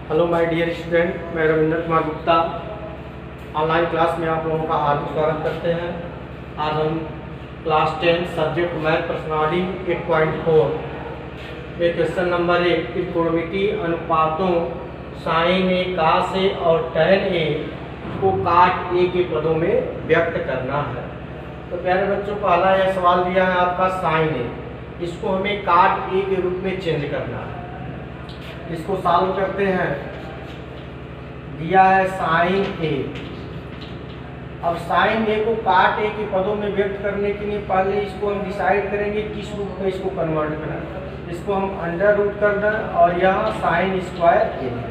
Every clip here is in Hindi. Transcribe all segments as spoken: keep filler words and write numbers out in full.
हेलो माय डियर स्टूडेंट, मैं रविंद्र कुमार गुप्ता ऑनलाइन क्लास में आप लोगों का हार्दिक स्वागत करते हैं। आज हम क्लास टेन सब्जेक्ट मैथ पर्सनालिटी एट पॉइंट फोर में क्वेश्चन नंबर एक त्रिकोणमितीय अनुपातों साइन ए कास ए और टैन ए को काट ए के पदों में व्यक्त करना है। तो प्यारे बच्चों, पहला यह सवाल दिया है आपका साइन ए, इसको हमें काट ए के रूप में चेंज करना है। इसको सॉल्व करते हैं। दिया है साइन ए। अब साइन ए को काट ए के पदों में व्यक्त करने के लिए पहले इसको हम डिसाइड करेंगे किस रूप में इसको कन्वर्ट करना है। इसको हम अंडर रूट कर दें और यहाँ साइन स्क्वायर ए।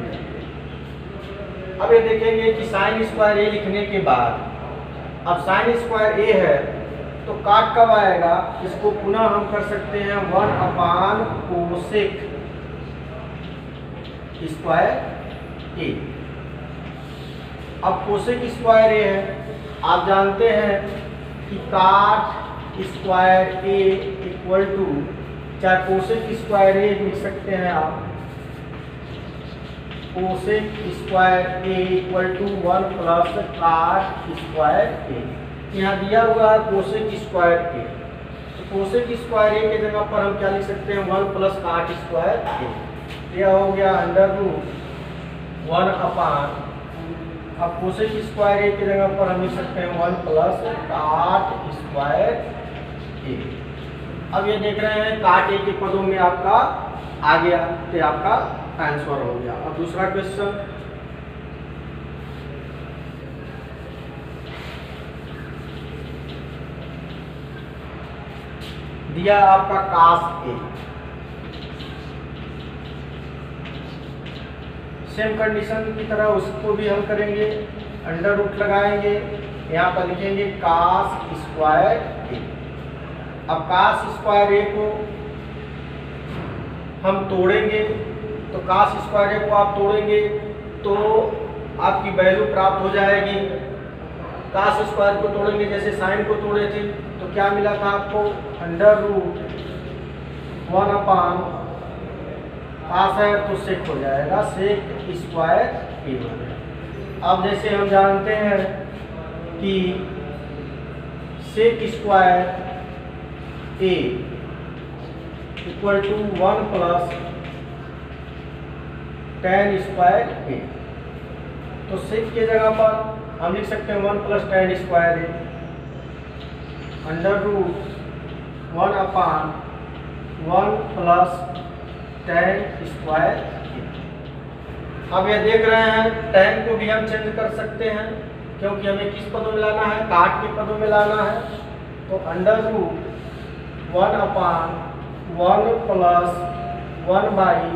अब ये देखेंगे कि साइन स्क्वायर ए लिखने के बाद अब साइन स्क्वायर ए है तो काट कब आएगा, इसको पुनः हम कर सकते हैं one upon cosec square A. अब कोसेक स्क्वायर ए है, आप जानते हैं कि cot square A equal to, चाहे कोसेक स्क्वायर ए लिख सकते हैं आप, cosec square A equal to one plus cot square A. यहाँ दिया हुआ है कोसेक स्क्वायर ए, तो कोसेक स्क्वायर ए के जगह पर हम क्या लिख सकते हैं, one plus cot square A. यह हो गया अंडर रूट वन अपान, अब कोसेक स्क्वायर ए की जगह पर हम लिख सकते हैं one plus cot square A. अब ये देख रहे हैं काट ए के पदों में आपका आ गया, तो आपका आंसर हो गया। अब दूसरा क्वेश्चन, दिया आपका कास ए। सेम कंडीशन की तरह उसको भी हम करेंगे, अंडर रूट लगाएंगे, यहाँ पर लिखेंगे कास स्क्वायर ए। अब कास स्क्वायर ए को हम तोड़ेंगे, तो कास स्क्वायर ए को आप तोड़ेंगे तो आपकी वैल्यू प्राप्त हो जाएगी। कास स्क्वायर को तोड़ेंगे जैसे साइन को तोड़े थे, तो क्या मिला था आपको, under root one upon, cos है तो सेक हो जाएगा, सेक स्क्वायर ए हो गया। अब जैसे हम जानते हैं कि sec square A equal to one plus tan square A, तो सेक के जगह पर हम लिख सकते हैं one plus tan square A under root one upon one plus tan square A. अब ये देख रहे हैं टेन को भी हम चेंज कर सकते हैं, क्योंकि हमें किस पदों में लाना है, काट के पदों में लाना है। तो under root one upon one plus one by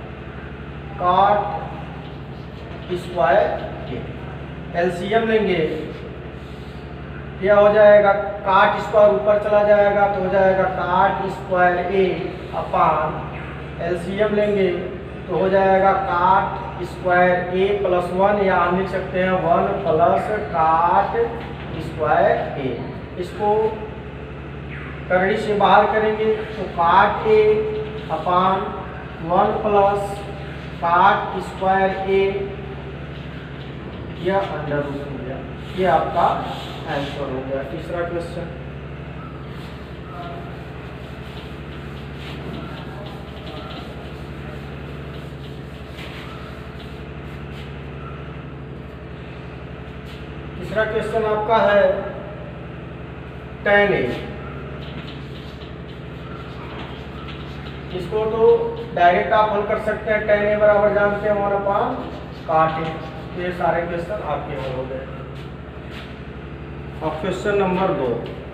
cot square A. LCM लेंगे, यह हो जाएगा काट स्क्वायर ऊपर चला जाएगा तो हो जाएगा काट स्क्वायर ए अपान, एलसीएम लेंगे तो हो जाएगा काट स्क्वायर ए प्लस वन, या हम लिख सकते हैं one plus cot square A. इसको करड़ी से बाहर करेंगे तो cot A upon one plus cot square A, यह अंडर रूट हो गया। ये आपका आंसर हो गया। तीसरा क्वेश्चन, तीसरा क्वेश्चन आपका है टेन ए। इसको तो डायरेक्ट आप हल कर सकते हैं, टेन ए बराबर जानते हैं वन अपान काट ए। तो ये सारे क्वेश्चन आपके हल हो गए। अब क्वेश्चन नंबर दो,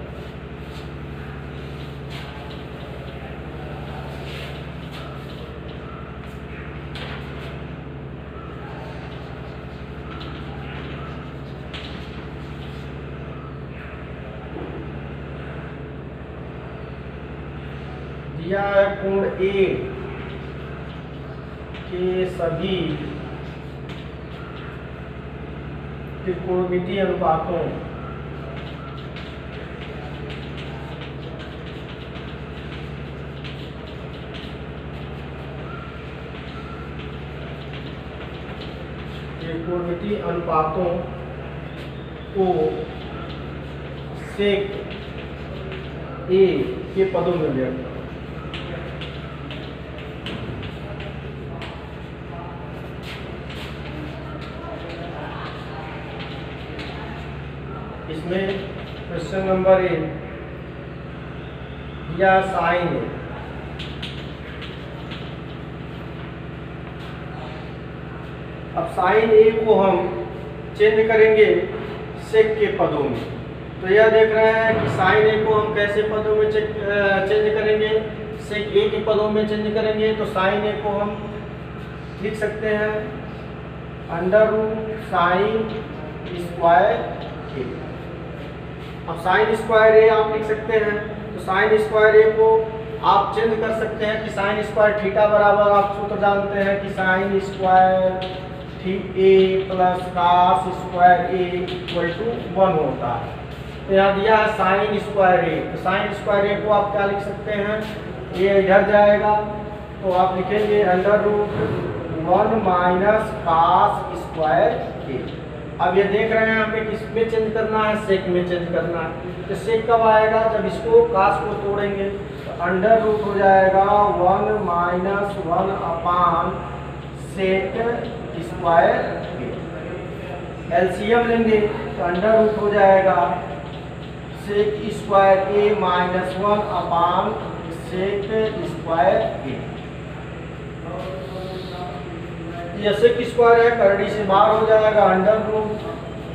दिया है कोण ए के सभी त्रिकोणमितीय अनुपातों त्रिकोणमितीय अनुपातों को सेक ए के पदों में व्यक्त करो। इसमें क्वेश्चन नंबर एक या साइन है। अब साइन ए को हम चेंज करेंगे सेक के पदों में। तो यह देख रहे हैं कि साइन ए को हम कैसे पदों में चेंज करेंगे, सेक ए के पदों में चेंज करेंगे। तो साइन ए को हम लिख सकते हैं under root sine square A. अब साइन स्क्वायर ए आप लिख सकते हैं, तो साइन स्क्वायर ए को आप चेंज कर सकते हैं कि साइन स्क्वायर थीटा बराबर, आप सूत्र जानते हैं कि sine square A plus cos square A equal to one होता है। तो यहाँ दिया है साइन स्क्वायर ए, तो साइन स्क्वायर ए को आप क्या लिख सकते हैं, ये इधर जाएगा तो आप लिखेंगे under root one minus cos square A. अब ये देख रहे हैं हमें किस में चेंज करना है, सेक में चेंज करना है। तो सेक कब आएगा, जब इसको कास को तोड़ेंगे। तो अंडर रूट हो जाएगा one minus one upon sec square A. LCM लेंगे तो अंडर रूट हो जाएगा sec square A minus one upon sec square A. ये सेक स्क्वायर है, करड़ी से बाहर हो जाएगा under root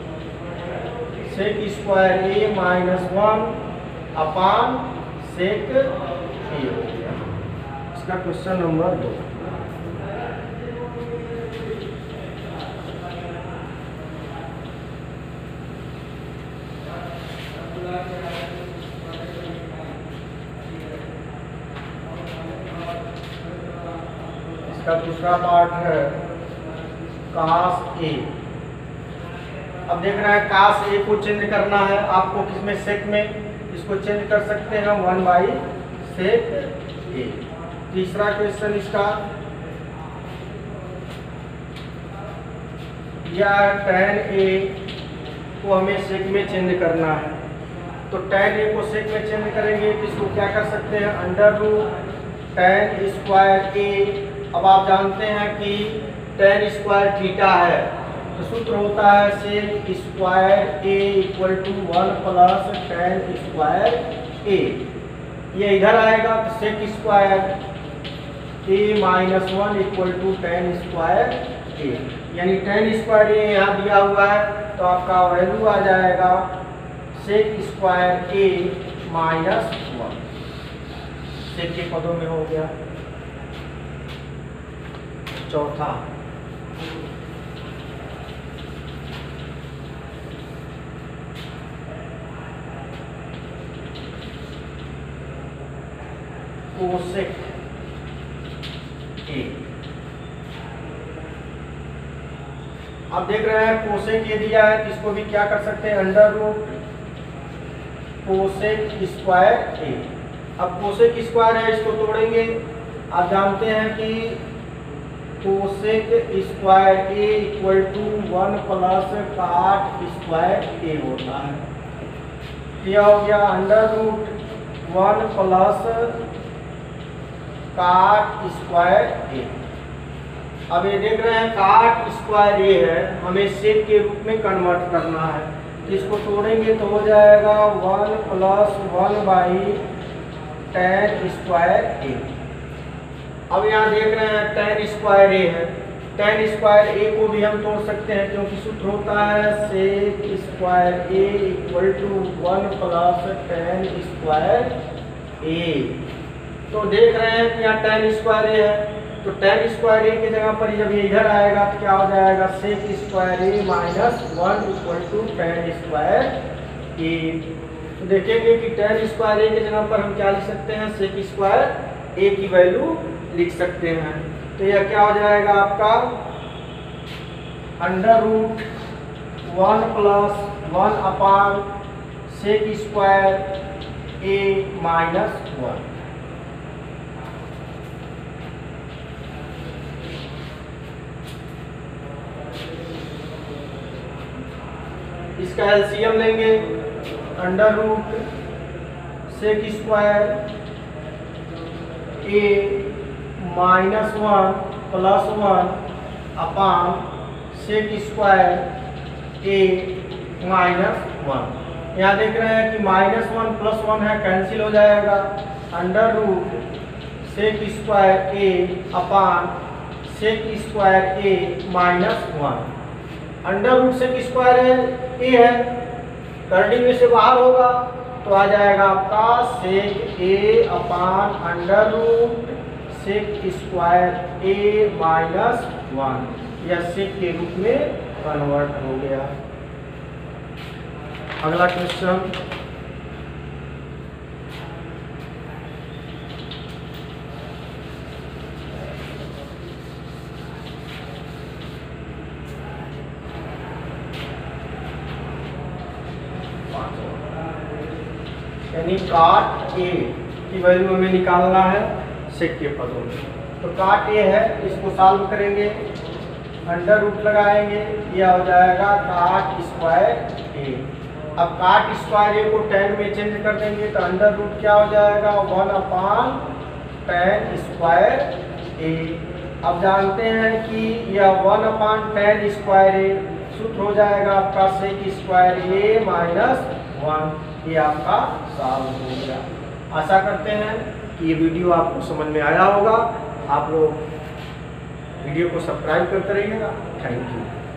sec square A minus one upon sec A हो गया। इसका क्वेश्चन नंबर दो। इसका दूसरा पार्ट है कास ए। अब देख रहे हैं कास ए को चेंज करना है आपको, किसमें, सेक में। इसको चेंज कर सकते हैं वन बाई सेक ए। तीसरा क्वेश्चन इसका या टैन ए को हमें सेक में चेंज करना है। तो टैन ए को सेक में चेंज करेंगे तो इसको क्या कर सकते हैं, under root tan square A. अब आप जानते हैं कि टैन स्क्वायर थीटा है, तो सूत्र होता है sec square A equal to one plus tan square A. ये इधर आएगा तो sec square A minus one equal to tan square A, यानी टैन स्क्वायर ए यहाँ दिया हुआ है तो आपका वैल्यू आ जाएगा sec square A minus one. Sec के पदों में हो गया। चौथा कोसेक ए। आप देख रहे हैं कोसेक ए दिया है तो इसको भी क्या कर सकते हैं, under root cosec square A. अब कोसेक स्क्वायर है, इसको तोड़ेंगे। आप जानते हैं कि cosec square A equal to one plus cot square A होता है। क्या हो गया, under root one plus cot square A. अब ये देख रहे हैं काट स्क्वायर ए है, हमें सेक के रूप में कन्वर्ट करना है। तो इसको तोड़ेंगे तो हो जाएगा one plus one by tan square A. अब यहाँ देख रहे हैं टैन स्क्वायर ए है, टैन स्क्वायर ए को भी हम तोड़ सकते हैं क्योंकि सूत्र होता है sec square A equal to one plus tan square A. तो देख रहे हैं कि यहाँ टैन स्क्वायर ए है, तो टैन स्क्वायर ए की जगह पर जब ये इधर आएगा तो क्या हो जाएगा, sec square A minus one equal to tan square A. तो देखेंगे कि टैन स्क्वायर ए की जगह पर हम क्या लिख सकते हैं, सेक स्क्वायर ए की वैल्यू लिख सकते हैं। तो यह क्या हो जाएगा आपका under root one plus one upon sec square A minus one. इसका एलसीएम लेंगे, under root sec square A minus one plus one upon sec square A minus one. यहाँ देख रहे हैं कि माइनस वन प्लस वन है, कैंसिल हो जाएगा। Under root sec square A upon sec square A minus one. Under root sec square है ए है, करनी में से बाहर होगा तो आ जाएगा आपका sec A upon under root sec square A minus one, यह सेक के रूप में कन्वर्ट हो गया। अगला क्वेश्चन, यानी काट ए की वैल्यू हमें निकालना है सेक के पदों में। तो काट ए है, इसको सॉल्व करेंगे, अंडर रूट लगाएंगे, यह हो जाएगा काट स्क्वायर ए। अब काट स्क्वायर ए को टेन में चेंज कर देंगे तो अंडर रूट क्या हो जाएगा, one upon tan square A. अब जानते हैं कि यह one upon tan square A सूत्र हो जाएगा आपका sec square A minus one. ये आपका सॉल्व हो गया। आशा करते हैं कि ये वीडियो आपको समझ में आया होगा। आप लोग वीडियो को सब्सक्राइब करते रहिएगा। Thank you.